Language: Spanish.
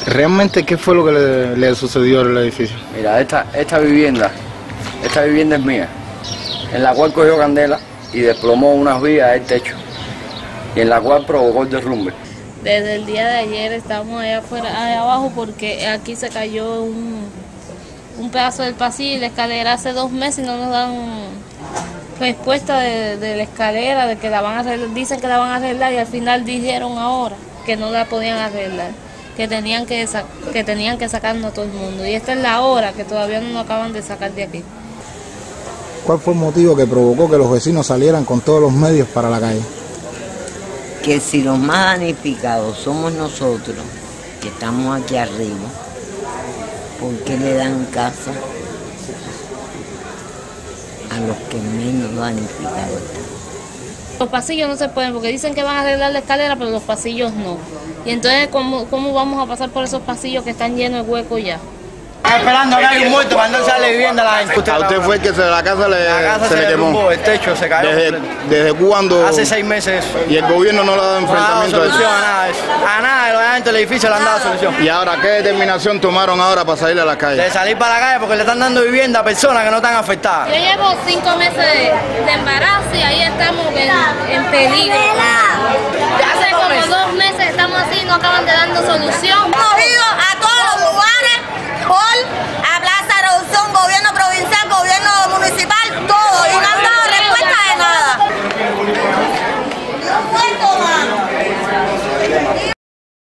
¿Realmente qué fue lo que le sucedió al edificio? Mira, esta vivienda es mía, en la cual cogió candela y desplomó unas vías del techo, y en la cual provocó el derrumbe. Desde el día de ayer estamos allá afuera, allá abajo, porque aquí se cayó un pedazo del pasillo y la escalera hace 2 meses y no nos dan respuesta de la escalera, de que la van a arreglar, dicen que la van a arreglar y al final dijeron ahora que no la podían arreglar, que tenían que sacarnos a todo el mundo, y esta es la hora que todavía no nos acaban de sacar de aquí. ¿Cuál fue el motivo que provocó que los vecinos salieran con todos los medios para la calle? Que si los más damnificados somos nosotros, que estamos aquí arriba, ¿por qué le dan casa a los que menos damnificados están? Los pasillos no se pueden porque dicen que van a arreglar la escalera, pero los pasillos no. Y entonces, ¿cómo vamos a pasar por esos pasillos que están llenos de huecos ya? Esperando a que haya un muerto para no darle vivienda a la gente. ¿A usted fue el que la casa se le quemó? Derrumbó, el techo se cayó. ¿Desde cuándo? Hace 6 meses. ¿Y el gobierno no le ha dado enfrentamiento a eso? A nada, obviamente el edificio le han dado solución. ¿Y ahora qué determinación tomaron ahora para salir a la calle? De salir para la calle porque le están dando vivienda a personas que no están afectadas. Yo llevo 5 meses de embarazo y ahí estamos en peligro. Hace como 2 meses estamos así y no acaban de darnos solución. Hemos ido a